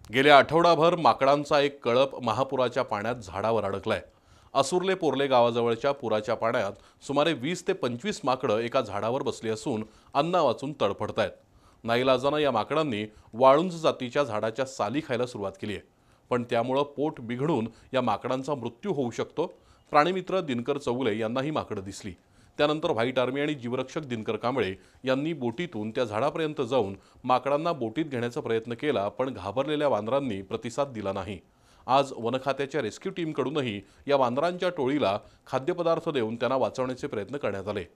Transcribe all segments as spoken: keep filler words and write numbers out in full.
गेल्या आठवडाभर माकडांचा एक कळप महापुराच्या पाण्यात झाडावर अडकलाय। असुर्ले पोर्ले गावाजवळच्या पुराच्या पाण्यात सुमारे वीस ते पंचवीस माकडं एका झाडावर बसली असून अन्न वाचून तडफडतायत। नाईलाजाने या माकडांनी वाळुंज जातीच्या झाडाच्या साली खायला सुरुवात केली आहे, पण त्यामुळे पोट बिघडून या माकडांचा मृत्यू होऊ शकतो। प्राणीमित्र दिनकर चौगुले यांना ही माकडं दिसली। त्यानंतर व्हाईट आर्मी आणि जीवरक्षक दिनकर कांबळे यांनी बोटीतून त्या झाडापर्यंत जाऊन माकडांना बोटीत घेण्याचा प्रयत्न केला, पण घाबरलेल्या वानरांनी प्रतिसाद दिला नाही। आज वन खात्याच्या रेस्क्यू टीमकडूनही या वानरांच्या टोळीला खाद्यपदार्थ देऊन त्यांना वाचवण्याचे प्रयत्न करण्यात आले।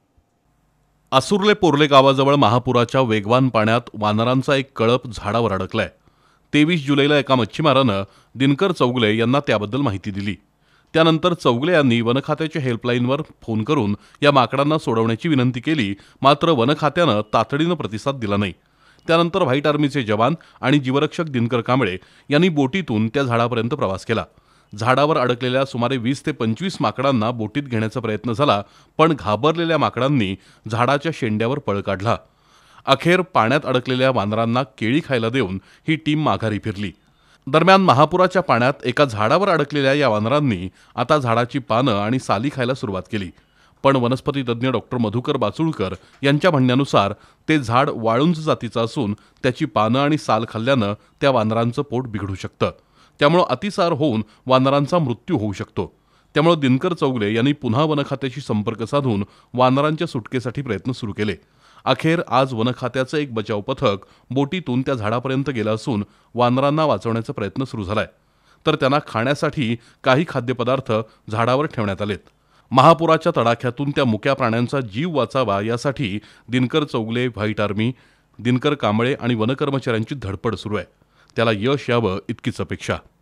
असुर्ले पोर्ले गावाजवळ महापुराच्या वेगवान पाण्यात वानरांचा एक कळप झाडावर अडकलाय। तेवीस जुलैला एका मच्छीमारानं दिनकर चौगुले यांना त्याबद्दल माहिती दिली। त्यानंतर चौगुले यांनी वन खात्याच्या हेल्पलाईनवर फोन करून या माकडांना सोडवण्याची विनंती केली, मात्र वन खात्यानं तातडीनं प्रतिसाद दिला नाही। त्यानंतर व्हाईट आर्मीचे जवान आणि जीवरक्षक दिनकर कांबळे यांनी बोटीतून त्या झाडापर्यंत प्रवास केला। झाडावर अडकलेल्या सुमारे वीस ते पंचवीस माकडांना बोटीत घेण्याचा प्रयत्न झाला, पण घाबरलेल्या माकडांनी झाडाच्या शेंड्यावर पळ काढला। अखेर पाण्यात अडकलेल्या वानरांना केळी खायला देऊन ही टीम माघारी फिरली। दरम्यान महापुराच्या पाण्यात एका झाडावर अडकलेल्या या वानरांनी आता झाडाची पानं आणि साली खायला सुरुवात केली, पण वनस्पती तज्ज्ञ डॉक्टर मधुकर बाचुळकर यांच्या म्हणण्यानुसार ते झाड वाळुंज जातीचं असून त्याची पानं आणि साल खाल्ल्यानं त्या वानरांचं पोट बिघडू शकतं। त्यामुळे अतिसार होऊन वानरांचा मृत्यू होऊ शकतो। त्यामुळे दिनकर चौगुले यांनी पुन्हा वन खात्याशी संपर्क साधून वानरांच्या सुटकेसाठी प्रयत्न सुरू केले। अखेर आज वन खात्याचं एक बचाव पथक बोटीतून त्या झाडापर्यंत गेलं असून वानरांना वाचवण्याचा प्रयत्न सुरू झालाय, तर त्यांना खाण्यासाठी काही खाद्यपदार्थ झाडावर ठेवण्यात आलेत। महापुराच्या तडाख्यातून त्या मुक्या प्राण्यांचा जीव वाचावा यासाठी दिनकर चौगुले, व्हाईट आर्मी, दिनकर कांबळे आणि वनकर्मचाऱ्यांची धडपड सुरू आहे। त्याला यश यावं इतकीच अपेक्षा।